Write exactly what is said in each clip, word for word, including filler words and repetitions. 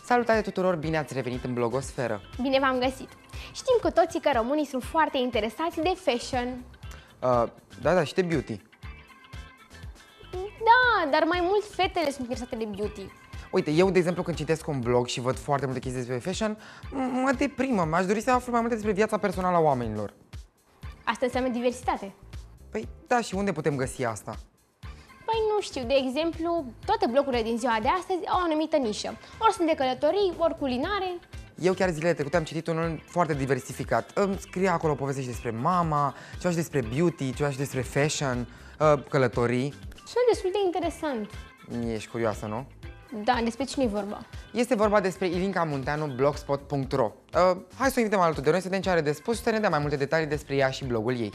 Salutare tuturor, bine ați revenit în blogosferă! Bine v-am găsit! Știm cu toții că românii sunt foarte interesați de fashion. Uh, da, da, și de beauty. Da, dar mai mult fetele sunt interesate de beauty. Uite, eu, de exemplu, când citesc un blog și văd foarte multe chestii despre fashion, mă deprimă, m-aș dori să aflu mai multe despre viața personală a oamenilor. Asta înseamnă diversitate. Păi, da, și unde putem găsi asta? Păi nu știu, de exemplu, toate blogurile din ziua de astăzi au o anumită nișă. Ori sunt de călătorii, ori culinare. Eu chiar zilele trecute am citit unul foarte diversificat. Îmi scria acolo povesti și despre mama, ceva și despre beauty, ceva și despre fashion, călătorii. Sunt destul de interesant. Ești curioasă, nu? Da, despre cine e vorba? Este vorba despre Ilinca Munteanu, blogspot punct ro. Uh, hai să o invităm alături de noi să vedem ce are de spus și să ne dea mai multe detalii despre ea și blogul ei.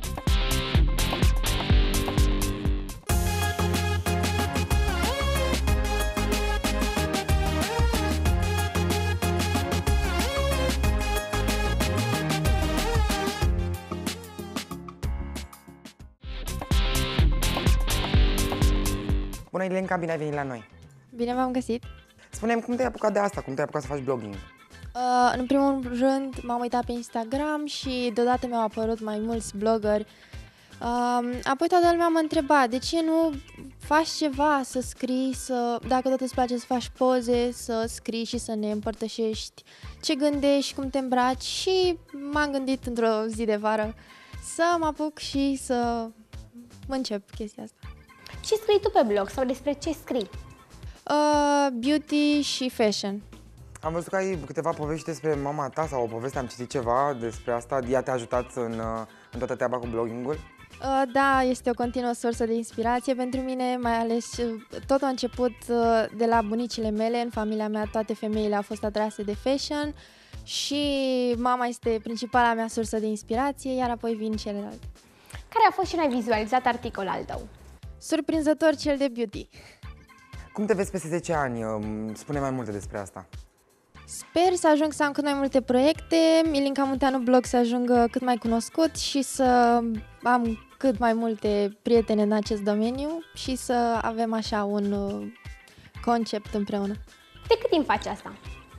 Bună, Ilinca, bine ai venit la noi! Bine v-am găsit! Spune-mi, cum te-ai apucat de asta? Cum te-ai apucat să faci blogging? Uh, în primul rând m-am uitat pe Instagram și deodată mi-au apărut mai mulți blogări. Uh, apoi toată lumea m-a întrebat de ce nu faci ceva, să scrii, să, dacă tot îți place să faci poze, să scrii și să ne împărtășești ce gândești, cum te îmbraci, și m-am gândit într-o zi de vară să mă apuc și să încep chestia asta. Ce scrii tu pe blog sau despre ce scrii? Uh, beauty și fashion. Am văzut că ai câteva povești despre mama ta sau o poveste, am citit ceva despre asta. Ea te-a ajutat în, în toată treaba cu blogging-ul? Uh, da, este o continuă sursă de inspirație pentru mine, mai ales tot a început uh, de la bunicile mele. În familia mea toate femeile au fost atrase de fashion și mama este principala mea sursă de inspirație, iar apoi vin celelalte. Care a fost cel mai vizualizat articol al tău? Surprinzător, cel de beauty. Cum te vezi peste zece ani? Spune mai multe despre asta. Sper să ajung să am cât mai multe proiecte, Ilinca Munteanu Blog să ajungă cât mai cunoscut și să am cât mai multe prietene în acest domeniu și să avem așa un concept împreună. De cât timp faci asta?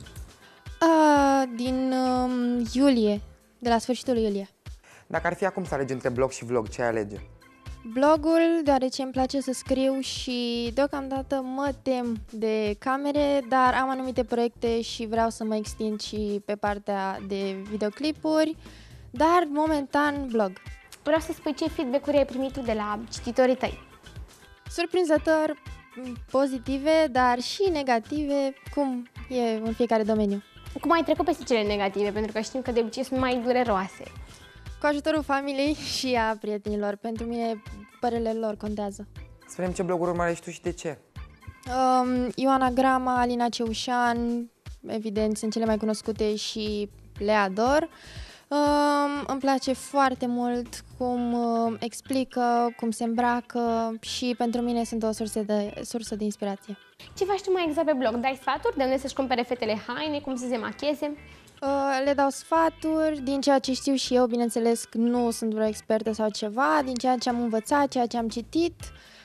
A, din um, iulie, de la sfârșitul iulie. Dacă ar fi acum să alegi între blog și vlog, ce ai alege? Blogul, deoarece îmi place să scriu și deocamdată mă tem de camere, dar am anumite proiecte și vreau să mă extind și pe partea de videoclipuri, dar momentan blog. Vreau să spui ce feedback-uri ai primit tu de la cititorii tăi. Surprinzător, pozitive, dar și negative, cum e în fiecare domeniu. Cum ai trecut peste cele negative, pentru că știm că de obicei sunt mai dureroase? Cu ajutorul familiei și a prietenilor. Pentru mine, părerile lor contează. Spune-mi ce bloguri urmărești tu și de ce? Um, Ioana Grama, Alina Ceușan, evident, sunt cele mai cunoscute și le ador. Um, îmi place foarte mult cum uh, explică, cum se îmbracă și pentru mine sunt o sursă de, sursă de inspirație. Ce faci tu mai exact pe blog? Dai sfaturi de unde să-și cumpere fetele haine, cum să se macheze? Uh, le dau sfaturi, din ceea ce știu și eu, bineînțeles, nu sunt vreo expertă sau ceva, din ceea ce am învățat, ceea ce am citit.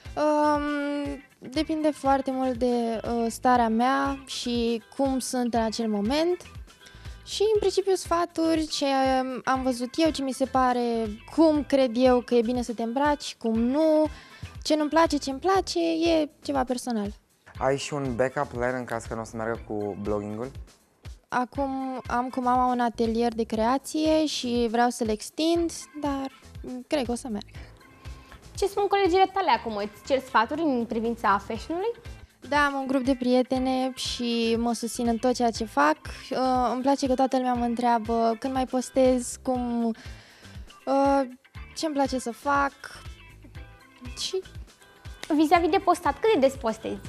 Uh, depinde foarte mult de uh, starea mea și cum sunt în acel moment. Și, în principiu, sfaturi, ce am văzut eu, ce mi se pare, cum cred eu că e bine să te îmbraci, cum nu, ce nu-mi place, ce îmi place, e ceva personal. Ai și un backup plan în caz că nu o să meargă cu blogging-ul? Acum am cu mama un atelier de creație și vreau să-l extind, dar cred că o să merg. Ce spun colegile tale acum? Îți cer sfaturi în privința fashion-ului? Da, am un grup de prietene și mă susțin în tot ceea ce fac. Uh, îmi place că toată lumea mă întreabă când mai postez, cum, uh, ce îmi place să fac și... Vis-a-vis de postat, cât de des postezi?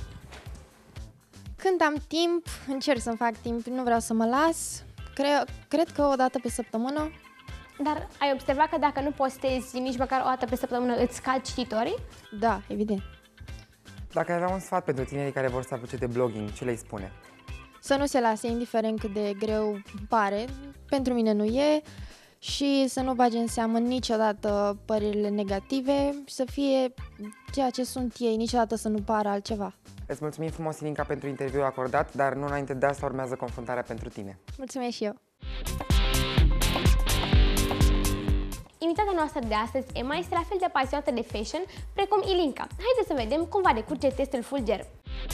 Când am timp, încerc să-mi fac timp, nu vreau să mă las. Cre- cred că o dată pe săptămână. Dar ai observat că dacă nu postezi nici măcar o dată pe săptămână, îți scad cititorii? Da, evident. Dacă ai avea un sfat pentru tinerii care vor să apuce de blogging, ce le-ai spune? Să nu se lase, indiferent cât de greu pare, pentru mine nu e, și să nu bage în seamă niciodată părerile negative, să fie ceea ce sunt ei, niciodată să nu pară altceva. Îți mulțumim frumos, Ilinca, pentru interviul acordat, dar nu înainte de asta urmează confruntarea pentru tine. Mulțumesc și eu! Invitata noastră de astăzi, Emma, este la fel de pasionată de fashion precum Ilinca. Haideți să vedem cum va decurge testul Fulger.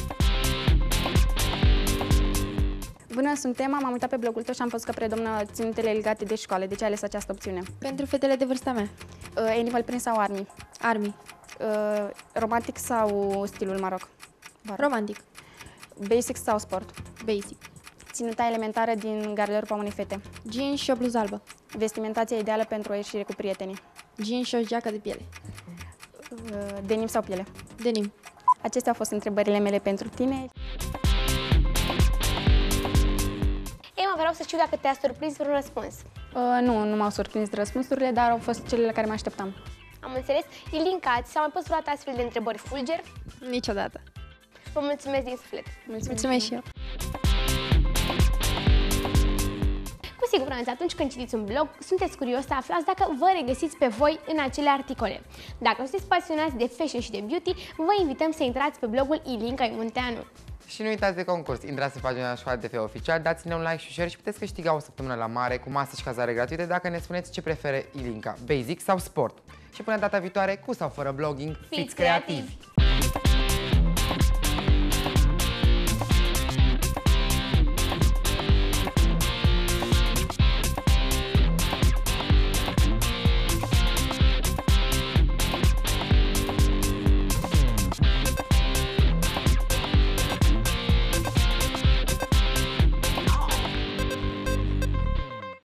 Bună, sunt Emma, m-am uitat pe blogul tău și am văzut că predomnă ținutele legate de școală. De ce ai ales această opțiune? Pentru fetele de vârsta mea. Uh, Animal Print sau Army? Army. Uh, romantic sau stilul Maroc? Bar. Romantic. Basic sau sport? Basic. Ținuta elementară din garderoba unei fete? Jeans și o bluză albă. Vestimentația ideală pentru o ieșire cu prietenii? Jeans și o geacă de piele. Uh, denim sau piele? Denim. Acestea au fost întrebările mele pentru tine. Emma, vreau să știu dacă te-a surprins vreun răspuns. Uh, nu, nu m-au surprins răspunsurile, dar au fost cele la care mă așteptam. Am înțeles. Ilinca, ți s-au mai pus vreodată astfel de întrebări Fulger? Niciodată. Vă mulțumesc din suflet. Mulțumesc, Mulțumesc și eu. Cu siguranță, atunci când citiți un blog, sunteți curios să aflați dacă vă regăsiți pe voi în acele articole. Dacă sunteți pasionați de fashion și de beauty, vă invităm să intrați pe blogul Ilinca Munteanu. Și nu uitați de concurs, intrați pe pagina Școala de Fe Oficial, dați-ne un like și share și puteți câștiga o săptămână la mare cu masă și cazare gratuite dacă ne spuneți ce prefere Ilinca, basic sau sport. Și până data viitoare, cu sau fără blogging, fiți creativi!